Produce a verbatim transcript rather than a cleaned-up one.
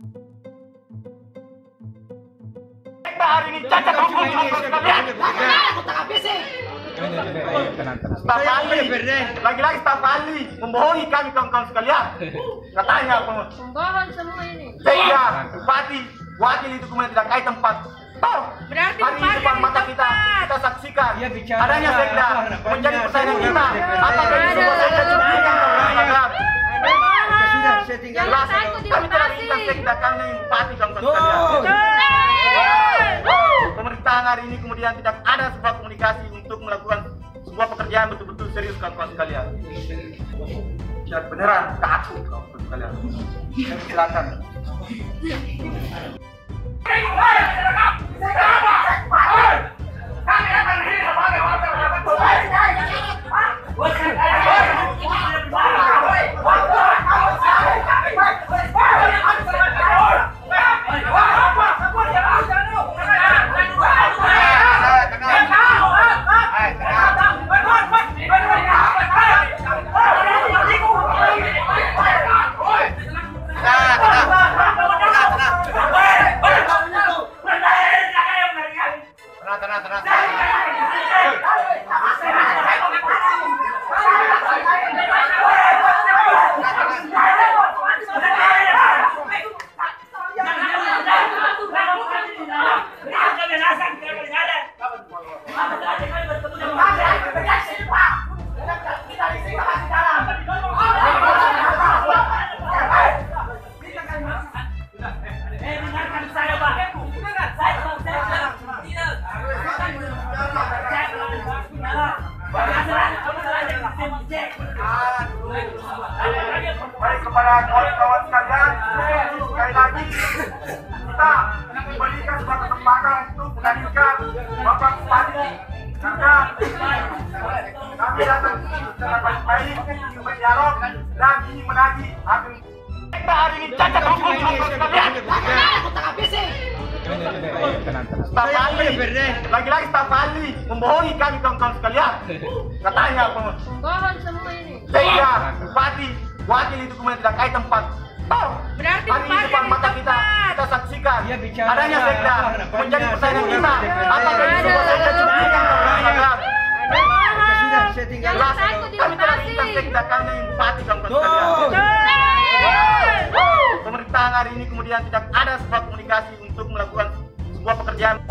Hari ini cacat hukum sekalian. Staf ahli, lagi-lagi staf ahli membohongi kami kawan-kawan sekalian. Katanya Pembohong semua ini. sehingga bupati, wakil itu kemudian tidak kait tempat. Toh, Berarti hari ini depan mata kita, kita saksikan Ya, bicara adanya sekda apa, menjadi banyak. persaingan kita. Apakah Ada. ini semua sekda cuplikan kawan-kawan? Sudah, saya tinggal. Jangan Jelas, takut kami tidak dilintasi. minta sekda karena ini bupati kawan-kawan Tuh. sekalian. Pemerintahan hari ini kemudian tidak ada sebuah komunikasi untuk melakukan sebuah pekerjaan betul-betul serius kawan-kawan sekalian. Dan beneran takut kawan-kawan sekalian. Silakan. Tenang, tenang, tenang. Baik kepada kawan-kawan sekalian, sekali lagi kita memberikan sebuah kesempatan untuk menghadirkan Bapak Bupati karena kami datang di sini secara baik-baik ingin berdialog dan ingin menagih hakim. Kita hari ini cacat hukum sekalian. Staf ahli, lagi-lagi staf ahli membohongi kami kawan-kawan sekalian. Katanya Pembohong semua ini. sehingga bupati, wakil itu kemudian tidak kait tempat. Toh, Berarti hari ini bupati depan di mata kita, tempat. kita saksikan Ya, bicara adanya sekda apa, menjadi banyak. persaingan kita. Apakah ini Ada. semua sekda cuplikan kawan-kawan? Sudah, saya tinggal. Jelas, takut kami tidak dilintasi. minta sekda karena ini bupati kawan-kawan Tuh. sekalian. Pemerintahan hari ini kemudian tidak ada sebuah komunikasi untuk melakukan sebuah pekerjaan